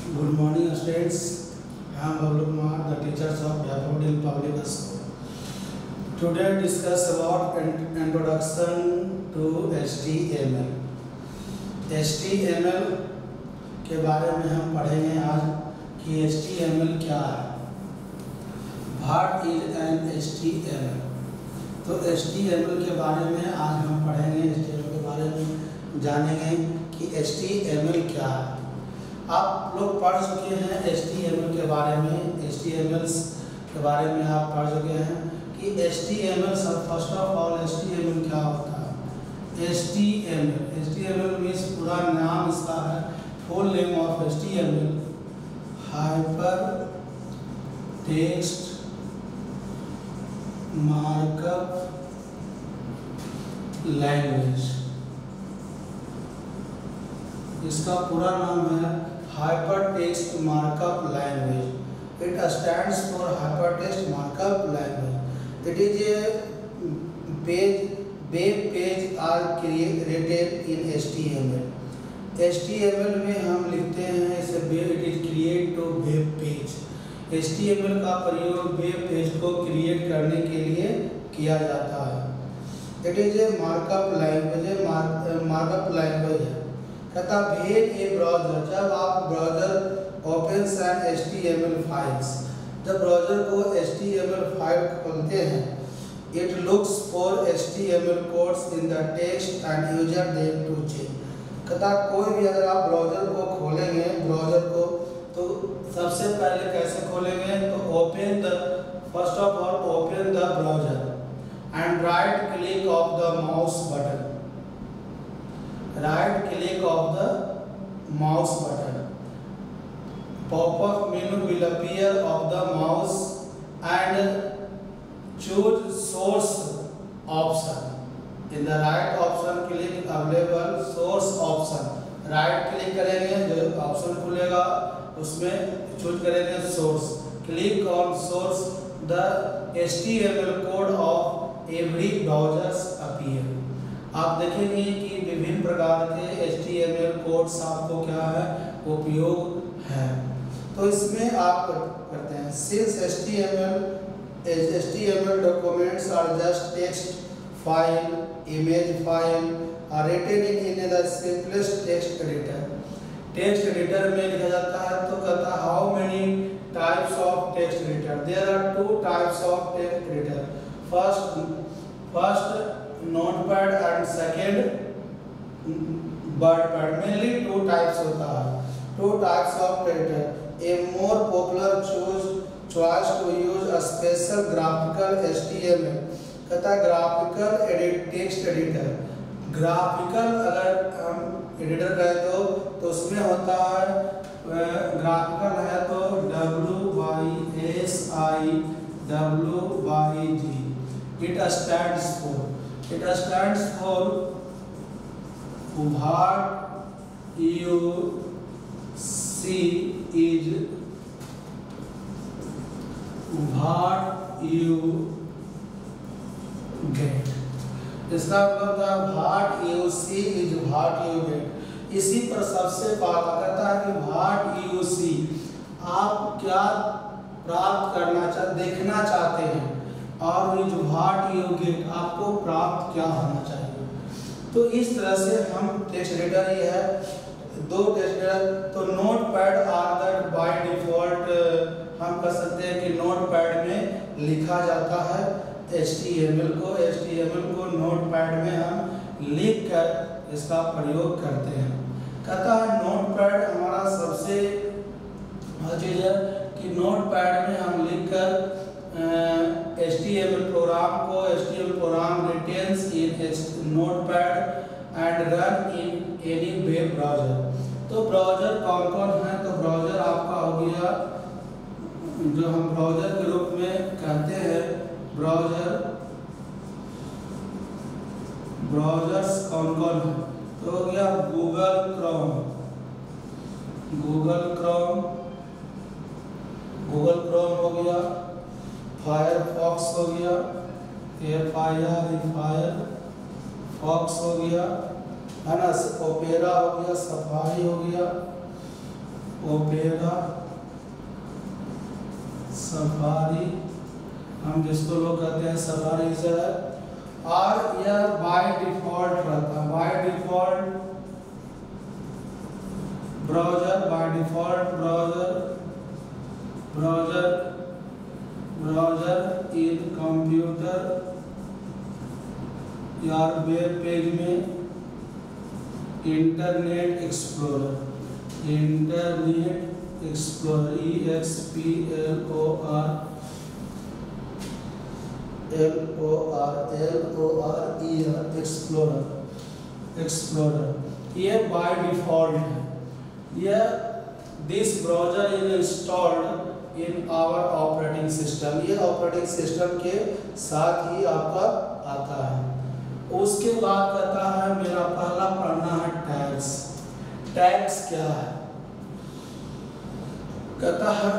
Good morning, students. I am Bablu Kumar, the teachers of Daffodil Public School. Today, discuss about introduction to HTML. HTML के बारे में हम पढ़ेंगे आज कि HTML क्या है. What is an HTML? तो HTML के बारे में आज हम पढ़ेंगे. HTML के बारे में जानेंगे कि HTML क्या है. आप लोग पढ़ चुके हैं HTML के बारे में. HTML के बारे में आप पढ़ चुके हैं कि HTML सब फर्स्ट ऑफ ऑल HTML क्या होता है. HTML मीन्स पूरा नाम इसका है, full name of HTML hyper text markup language. इसका पूरा नाम है Hypertext Markup Language. It stands for Hypertext Markup Language. It is a web page are created in HTML. HTML में हम लिखते हैं इसे it is create to web page. HTML का प्रयोग वेब पेज को क्रिएट करने के लिए किया जाता है. It is a markup language. Markup language है. कहता भेज ए ब्राउज़र. जब आप browser opens and HTML files, जब ब्राउज़र को HTML फाइल खोलते हैं, it looks for HTML codes in the text and user them to check. कहता कोई भी अगर आप ब्राउज़र को खोलेंगे, ब्राउज़र को, तो सबसे पहले कैसे खोलेंगे, तो open the first of all open the browser and right click of the mouse button. Right click of the mouse button. Pop-up menu will appear of the mouse and choose source option. In the right option click available source option. Right click करेंगे, जो option खुलेगा उसमें choose करेंगे source. Click on source. The HTML code of every browser appear. आप देखेंगे कि विभिन्न प्रकार के HTML कोड्स आपको क्या है, उपयोग है. तो इसमें आप करते हैं since HTML documents are just text file, image file are written in the simplest text editor. Text editor में लिखा जाता है. तो कहता है how many types of text editor? There are two types of text editor. First Notepad and second WordPad. Mainly two types होता है. Two types of editor. A more popular choice to use a special graphical HTML. कहता है graphical text editor. Graphical अगर हम editor कहें तो उसमें होता है ग्राफिकल है तो WYSIWYG. It stands for what you see is what you get. इसका मतलब है what you see is what you get. इसी पर सबसे बात करता है कि what you see, आप क्या प्राप्त करना देखना चाहते हैं, और इज व्हाट यू गेट, आपको प्राप्त क्या होना चाहिए. तो इस तरह से हम टेक्स्ट एडिटर ही है, दो टेक्स्ट एडिटर. तो Notepad are that by default हम कह सकते हैं कि नोटपैड में लिखा जाता है HTML को नोटपैड में हम लिख कर इसका प्रयोग करते हैं. कहता है नोटपैड हमारा सबसे चीज़ है कि नोटपैड में हम लिख कर HTML program retains in notepad and run in any web browser. तो ब्राउज़र कौन कौन है, तो ब्राउज़र आपका हो गया जो हम ब्राउज़र के रूप में कहते हैं. ब्राउज़र्स कौन कौन है, तो हो गया गूगल क्रोम हो गया, फायरफॉक्स हो गया, फायरफॉक्स हो गया, है ना, ओपेरा हो गया, सफारी हो गया, ओपेरा, सफारी, हम जिसको लोग कहते हैं सफारी से, और यह बाय डिफॉल्ट रहता है, by default browser, by default browser in computer या वेब पेज में इंटरनेट एक्सप्लोरर, एक्सप्लोरर, ये बाय डिफॉल्ट है। यह this browser is installed in our operating system, ये ऑपरेटिंग सिस्टम के साथ ही आपका आता है। उसके बाद कहता है मेरा पहला पढ़ना है टैग्स। टैग्स क्या है? कहता है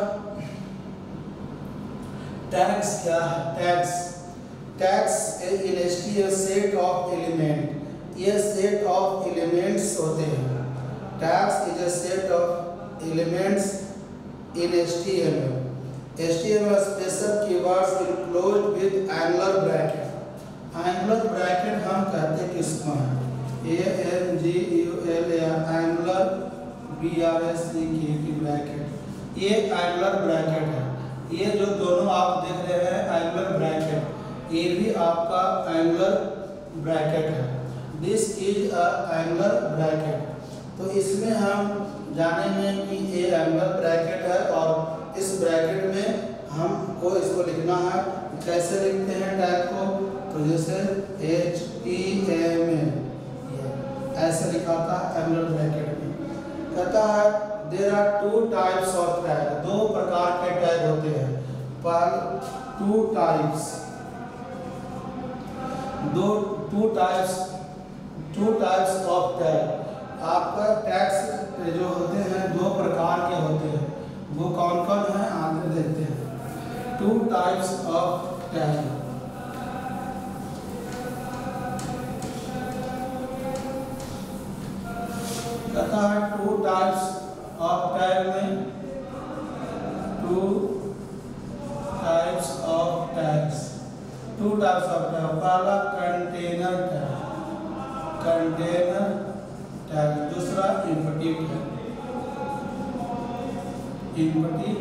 टैग्स क्या है? Tags in HTML set of element, ये सेट ऑफ एलिमेंट्स होते हैं। Tags is a set of elements in HTML। HTML special keywords enclosed with angular bracket. Angular bracket हम कहते किसको हैं? ANGULAR, एंगुलर BRACKET ब्रैकेट, ये एंगुलर ब्रैकेट है। ये जो दोनों आप देख रहे हैं एंगुलर ब्रैकेट, ये भी आपका एंगुलर ब्रैकेट है। This is a angular bracket. तो इसमें हम जानेंगे कि ये एंगुलर ब्रैकेट है और इस ब्रैकेट में हमको इसको लिखना है। कैसे लिखते हैं टैग को? तो जैसे HTML ऐसे लिखाता है एंगुलर ब्रैकेट में। कहता है there are two types of tag, दो प्रकार के टैग होते हैं। पर टू टाइप्स ऑफ टैग। आपका टैग्स जो होते हैं दो प्रकार के होते हैं, वो कौन कौन है आगे देखते हैं। टू टाइप्स ऑफ टैग, कहता है टू टाइप्स ऑफ टैग में, two types of tags, two types of tag. पहला कंटेनर टैग, कंटेनर टैग, दूसरा इम्पटी टैग, इम्पटी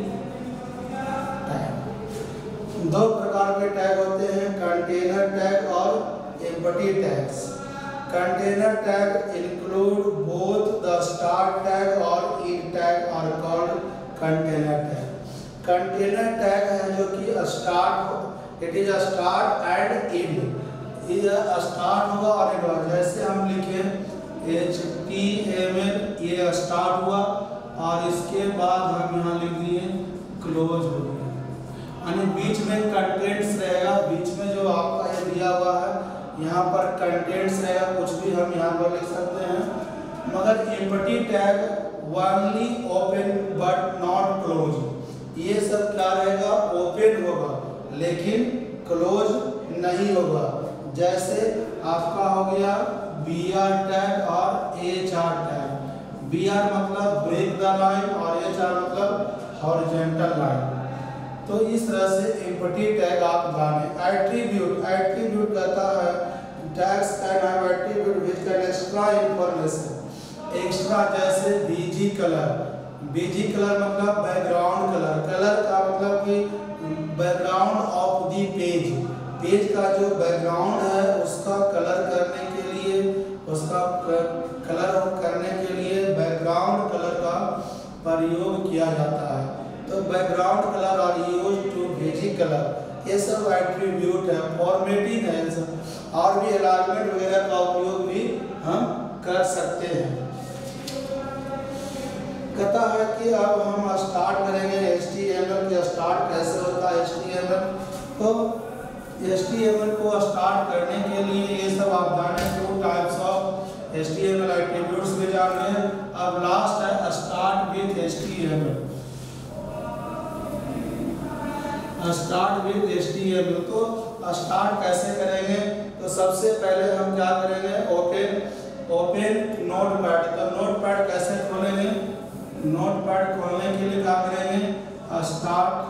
टैग। दो प्रकार के टैग होते हैं, कंटेनर टैग और empty tags. Container tag include both the start tag और इन tag are called container tag. Container tag है जो कि start, it is a start and end. ये स्टार्ट होगा और एंड होगा। जैसे हम लिखें HTML, ये स्टार्ट हुआ और इसके बाद हम यहाँ लिख दिए क्लोज हो गया, यानी बीच में कंटेंट्स रहेगा। बीच में जो आपका ये दिया हुआ है यहाँ पर कंटेंट्स रहेगा, कुछ भी हम यहाँ पर लिख सकते हैं। मगर empty tag only open but not close, ये सब क्या रहेगा? ओपन होगा लेकिन क्लोज नहीं होगा। जैसे आपका हो गया BR टैग और HR टैग। BR मतलब ब्रेक द लाइन और HR मतलब हॉरिजॉन्टल लाइन। तो इस तरह से एम्प्टी टैग आप जाने। एट्रीब्यूट, एट्रीब्यूट कहता है tags can have attribute which can extra information. Extra जैसे BG कलर, BG कलर मतलब बैकग्राउंड कलर। कलर का मतलब कि background of the page, page का जो बैकग्राउंड है उसका कलर करने के लिए, उसका कलर करने के लिए बैकग्राउंड कलर का प्रयोग किया जाता है। तो बैकग्राउंड कलर और यूज टू BG कलर, ये सब एट्रीब्यूट है। फॉर्मेटिंग है, और भी अलाइनमेंट वगैरह का उपयोग भी हम कर सकते हैं। कहता है कि अब हम स्टार्ट करेंगे HTML के। स्टार्ट कैसे होता है HTML? तो HTML को स्टार्ट करने के लिए ये सब आप जाने, two types of HTML attributes भी जाने। अब लास्ट है start with HTML। Start with HTML, तो स्टार्ट कैसे करेंगे? तो सबसे पहले हम क्या करेंगे? Open notepad. तो नोटपैड कैसे खोलेंगे? नोटपैड खोलने के लिए क्या करेंगे, स्टार्ट,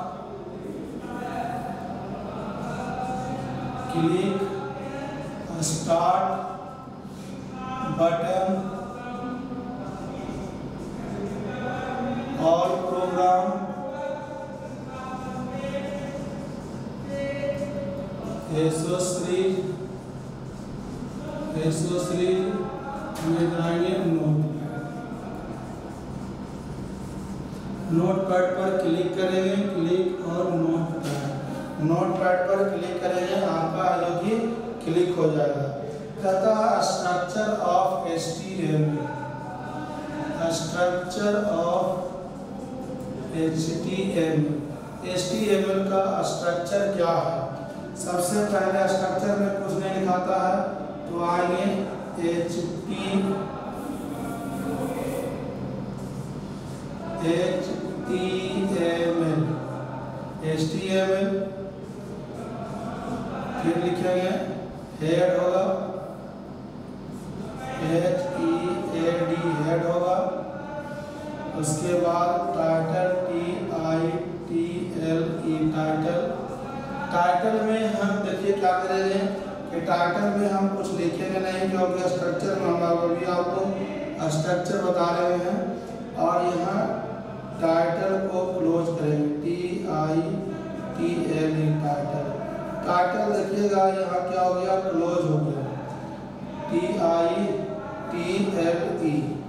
क्लिक स्टार्ट बटन और प्रोग्राम, एसओ सीरीज में जाएंगे नोटपैड पर क्लिक करेंगे, क्लिक और नोटपैड पर क्लिक करेंगे, आपका जो कि क्लिक हो जाएगा। कहता है structure of HTML, structure of HTML का स्ट्रक्चर क्या है। सबसे पहले स्ट्रक्चर में कुछ नहीं लिखाता है, तो आएंगे HTML, फिर लिखेंगे हेड होगा, HEAD हेड होगा, उसके बाद टाइटल टाइटल, टाइटल में हम देखिए क्या करेंगे कि टाइटल में हम कुछ लिखेंगे नहीं, क्योंकि स्ट्रक्चर में हम अभी आपको स्ट्रक्चर बता रहे हैं। और यहाँ टाइटल को क्लोज करेंगे, TITLE टाइटल देखिएगा यहाँ क्या हो गया, क्लोज हो गया, TITLE